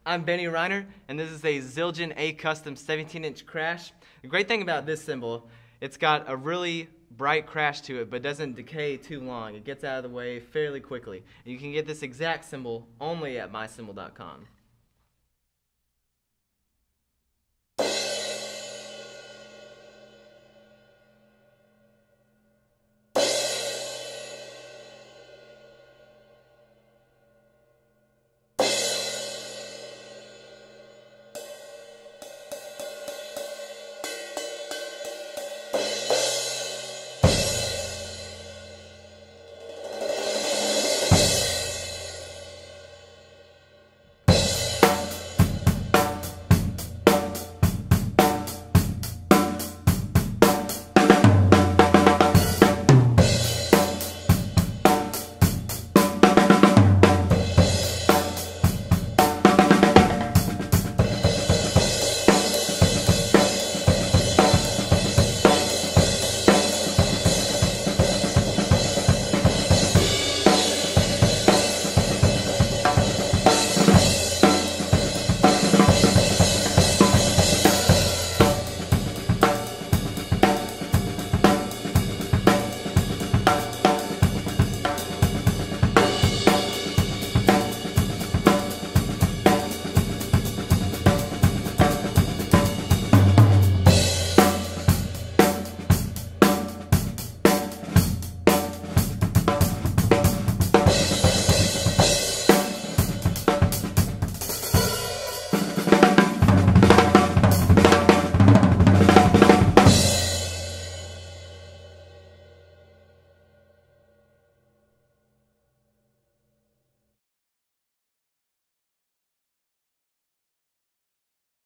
I'm Benny Reiner, and this is a Zildjian A Custom 17-inch crash. The great thing about this cymbal, it's got a really bright crash to it, but doesn't decay too long. It gets out of the way fairly quickly. You can get this exact cymbal only at mycymbal.com.